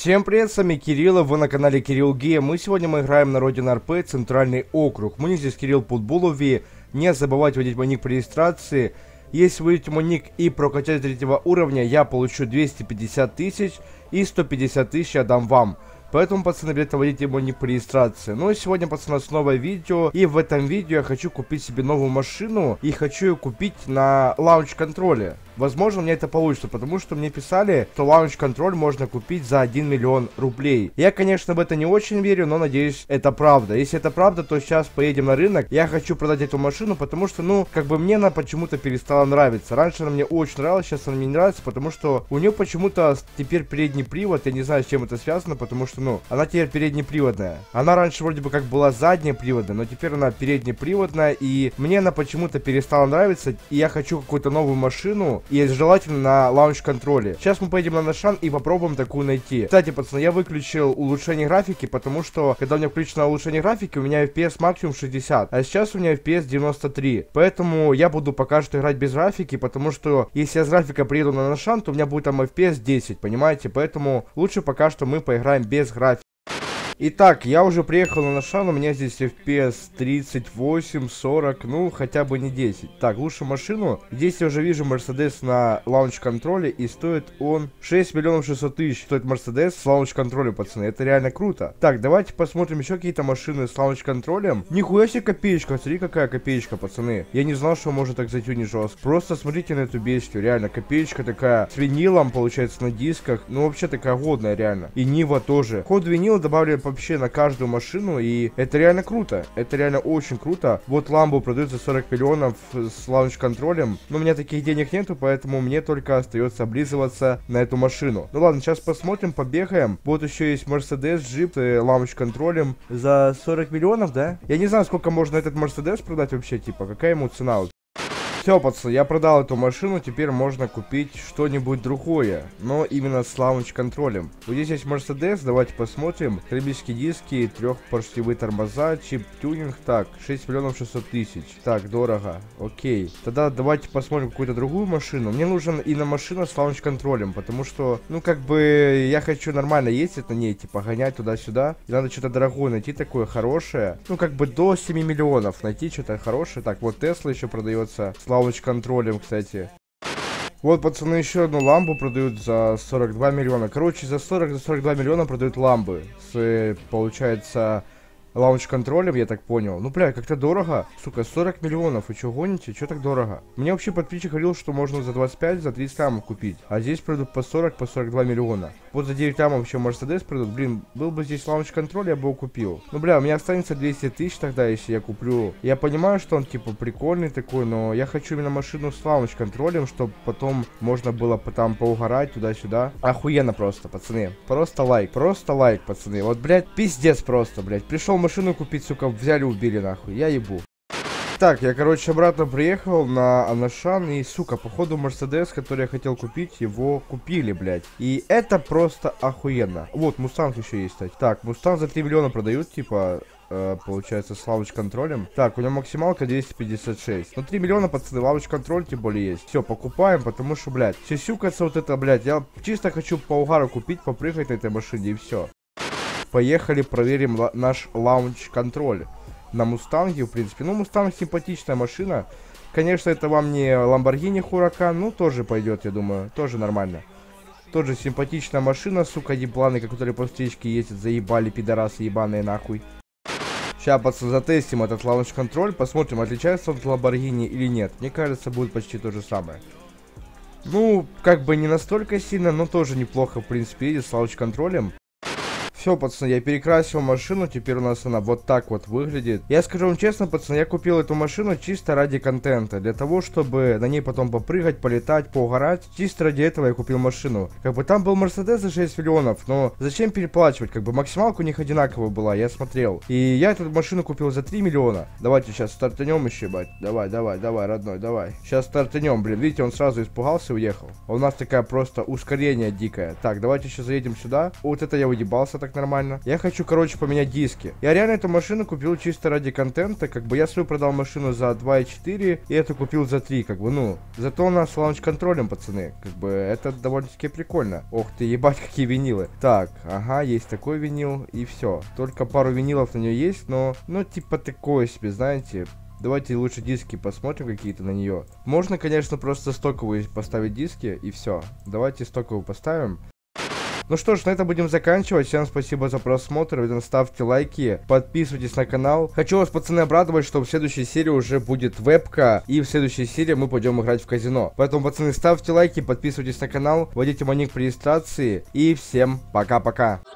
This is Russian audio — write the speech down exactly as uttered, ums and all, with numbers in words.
Всем привет, с вами Кирилл, вы на канале Кирилл Гейм. Мы сегодня мы играем на Родина эр пи, Центральный округ. Мы здесь Кирилл Путбулови. Не забывайте вводить мой ник при регистрации. Если вводите мой ник и прокачать третьего уровня, я получу двести пятьдесят тысяч и сто пятьдесят тысяч я дам вам. Поэтому, пацаны, обязательно вводите мой ник при регистрации. Ну и сегодня, пацаны, снова видео. И в этом видео я хочу купить себе новую машину. И хочу ее купить на лаунч-контроле. Возможно, у меня это получится, потому что мне писали, что лаунч-контроль можно купить за один миллион рублей. Я, конечно, в это не очень верю, но надеюсь, это правда. Если это правда, то сейчас поедем на рынок. Я хочу продать эту машину, потому что, ну, как бы мне она почему-то перестала нравиться. Раньше она мне очень нравилась, сейчас она мне не нравится, потому что у нее почему-то теперь передний привод. Я не знаю, с чем это связано, потому что, ну, она теперь переднеприводная. Она раньше вроде бы как была заднеприводная, но теперь она переднеприводная, и мне она почему-то перестала нравиться, и я хочу какую-то новую машину. И желательно на лаунч-контроле. Сейчас мы поедем на Нашан и попробуем такую найти. Кстати, пацаны, я выключил улучшение графики, потому что, когда у меня включено улучшение графики, у меня эф пи эс максимум шестьдесят, а сейчас у меня эф пи эс девяносто три. Поэтому я буду пока что играть без графики, потому что, если я с графика приеду на Нашан, то у меня будет там эф пи эс десять, понимаете? Поэтому лучше пока что мы поиграем без графики. Итак, я уже приехал на Нашан, у меня здесь эф пи эс тридцать восемь, сорок, ну, хотя бы не десять. Так, лучше машину. Здесь я уже вижу Мерседес на лаунч-контроле, и стоит он шесть миллионов шестьсот тысяч. Стоит Мерседес с лаунч-контролем, пацаны, это реально круто. Так, давайте посмотрим еще какие-то машины с лаунч-контролем. Нихуя себе копеечка, смотри, какая копеечка, пацаны. Я не знал, что может так зайти не жестко. Просто смотрите на эту бестию, реально, копеечка такая с винилом, получается, на дисках. Ну, вообще такая годная, реально. И Нива тоже. Ход винила добавили вообще на каждую машину, и это реально круто. Это реально очень круто. Вот Ламбо продается сорок миллионов с лаунч-контролем. Но у меня таких денег нету, поэтому мне только остается облизываться на эту машину. Ну ладно, сейчас посмотрим, побегаем. Вот еще есть Мерседес, джип с лаунч-контролем за сорок миллионов, да? Я не знаю, сколько можно этот Мерседес продать вообще, типа, какая ему цена. Все, пацаны, я продал эту машину, теперь можно купить что-нибудь другое, но именно с лаунч-контролем. Вот здесь есть Мерседес, давайте посмотрим. Карбические диски, трехпоршневые тормоза, чип-тюнинг, так, шесть миллионов шестьсот тысяч. Так, дорого, окей. Тогда давайте посмотрим какую-то другую машину. Мне нужен именно машина с лаунч-контролем, потому что, ну, как бы, я хочу нормально ездить на ней, типа, гонять туда-сюда. И надо что-то дорогое найти, такое хорошее. Ну, как бы, до семи миллионов найти что-то хорошее. Так, вот Тесла еще продается с лаунч-контролем, кстати. Вот, пацаны, еще одну ламбу продают за сорок два миллиона. Короче, за сорок за сорок два миллиона продают ламбы с, получается, лаунч-контролем, я так понял. Ну, бля, как-то дорого. Сука, сорок миллионов. Вы что, гоните? Что так дорого? Мне вообще подписчик говорил, что можно за двадцать пять, за тридцать лямов купить. А здесь продают по сорок, по сорок два миллиона. Вот за девять лямов еще Мерседес продают. Блин, был бы здесь лаунч-контроль, я бы его купил. Ну, бля, у меня останется двести тысяч тогда, если я куплю. Я понимаю, что он, типа, прикольный такой, но я хочу именно машину с лаунч-контролем, чтобы потом можно было там поугарать туда-сюда. Охуенно просто, пацаны. Просто лайк. Просто лайк, пацаны. Вот, блядь, пиздец просто, блядь. Пришел машину купить, сука, взяли, убили, нахуй. Я ебу. Так, я, короче, обратно приехал на Нашан, и, сука, походу Мерседес, который я хотел купить, его купили, блядь. И это просто охуенно. Вот, Мустанг еще есть, кстати. Так, Мустанг за три миллиона продают, типа, э, получается, с лаунч-контролем. Так, у него максималка двести пятьдесят шесть. Ну, три миллиона, пацаны, лаунч-контроль, тем более, есть. Все, покупаем, потому что, блядь, сюсюкаться вот это, блядь, я чисто хочу по угару купить, попрыгать на этой машине, и все. Поехали, проверим ла наш лаунч-контроль на Мустанге, в принципе. Ну, Мустанг симпатичная машина. Конечно, это вам не Ламборгини Хуракан, ну, тоже пойдет, я думаю. Тоже нормально. Тоже симпатичная машина, сука, ебланы, которые по встречке ездят, заебали, пидорасы ебаные, нахуй. Сейчас, пацаны, затестим этот лаунч-контроль, посмотрим, отличается он от Ламборгини или нет. Мне кажется, будет почти то же самое. Ну, как бы не настолько сильно, но тоже неплохо, в принципе, едет с лаунч-контролем. Все, пацаны, я перекрасил машину, теперь у нас она вот так вот выглядит. Я скажу вам честно, пацаны, я купил эту машину чисто ради контента. Для того, чтобы на ней потом попрыгать, полетать, поугарать. Чисто ради этого я купил машину. Как бы там был Мерседес за шесть миллионов, но зачем переплачивать? Как бы максималка у них одинаковая была, я смотрел. И я эту машину купил за три миллиона. Давайте сейчас стартанем еще, бать. Давай, давай, давай, родной, давай. Сейчас стартанем, блин. Видите, он сразу испугался и уехал. А у нас такая просто ускорение дикое. Так, давайте еще заедем сюда. Вот это я уебался так так нормально. Я хочу, короче, поменять диски. Я реально эту машину купил чисто ради контента. Как бы я свою продал машину за два и четыре, и эту купил за три, как бы, ну. Зато у нас с лаунч-контролем, пацаны. Как бы это довольно-таки прикольно. Ох ты, ебать, какие винилы. Так, ага, есть такой винил, и все. Только пару винилов на нее есть, но, ну, типа такое себе, знаете. Давайте лучше диски посмотрим какие-то на нее. Можно, конечно, просто стоковые поставить диски, и все. Давайте стоковую поставим. Ну что ж, на этом будем заканчивать. Всем спасибо за просмотр. Ставьте лайки, подписывайтесь на канал. Хочу вас, пацаны, обрадовать, что в следующей серии уже будет вебка. И в следующей серии мы пойдем играть в казино. Поэтому, пацаны, ставьте лайки, подписывайтесь на канал, вводите мой ник при регистрации. И всем пока-пока.